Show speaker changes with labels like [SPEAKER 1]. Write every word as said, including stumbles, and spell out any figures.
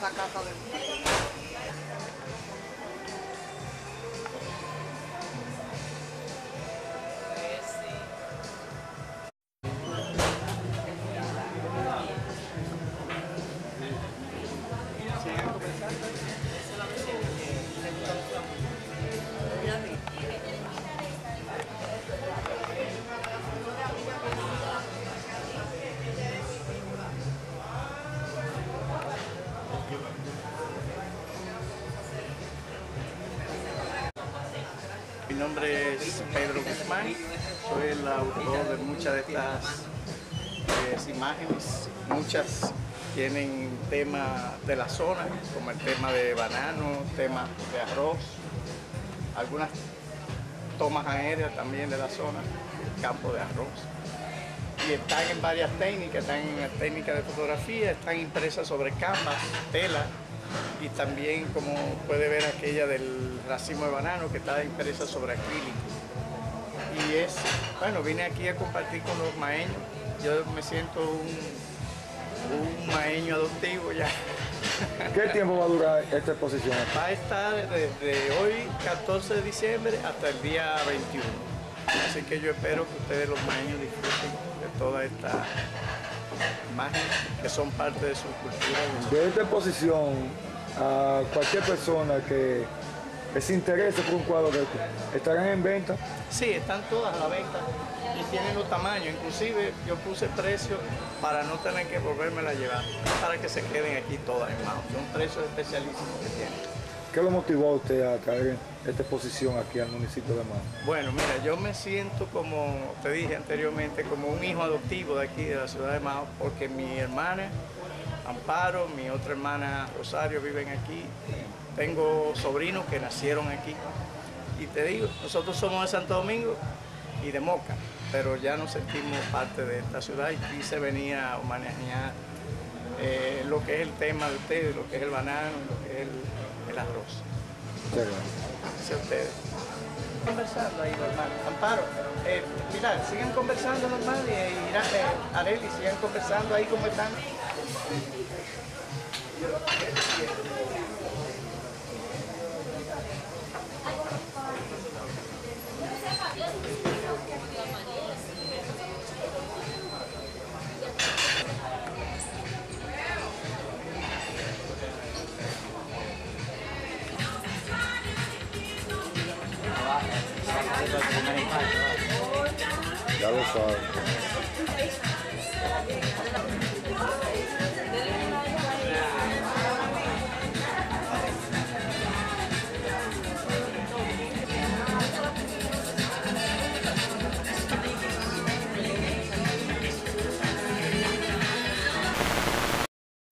[SPEAKER 1] esa casa de usted.
[SPEAKER 2] Mi nombre es Pedro Guzmán, soy el autor de muchas de estas eh, imágenes. Muchas tienen tema de la zona, como el tema de banano, tema de arroz, algunas tomas aéreas también de la zona, el campo de arroz. Y están en varias técnicas, están en técnicas de fotografía, están impresas sobre canvas, tela, y también, como puede ver, aquella del racimo de banano que está impresa sobre acrílico. Y es, bueno, vine aquí a compartir con los maeños. Yo me siento un, un maeño adoptivo ya.
[SPEAKER 3] ¿Qué tiempo va a durar esta exposición?
[SPEAKER 2] Va a estar desde hoy, catorce de diciembre, hasta el día veintiuno. Así que yo espero que ustedes, los maeños, disfruten de toda esta imagen que son parte de su cultura.
[SPEAKER 3] De esta exposición, a cualquier persona que, que se interese por un cuadro de esto, ¿estarán en venta?
[SPEAKER 2] Sí, están todas a la venta y tienen los tamaños. Inclusive yo puse precios para no tener que volvérmela a llevar, para que se queden aquí todas en mano. Son precios especialísimos que tienen.
[SPEAKER 3] ¿Qué lo motivó a usted a traer esta exposición aquí al municipio de Mao?
[SPEAKER 2] Bueno, mira, yo me siento, como te dije anteriormente, como un hijo adoptivo de aquí, de la ciudad de Mao, porque mi hermana Amparo, mi otra hermana Rosario viven aquí. Tengo sobrinos que nacieron aquí. Y te digo, nosotros somos de Santo Domingo y de Moca, pero ya nos sentimos parte de esta ciudad y quise venir a homenajear eh, lo que es el tema de ustedes, lo que es el banano, lo que es el, el arroz.
[SPEAKER 3] Gracias.
[SPEAKER 2] Gracias a ustedes. Conversando ahí normal. Amparo, eh, mira, sigan conversando normal y eh, eh, Arely, sigan conversando ahí como están.
[SPEAKER 3] Ya lo saben.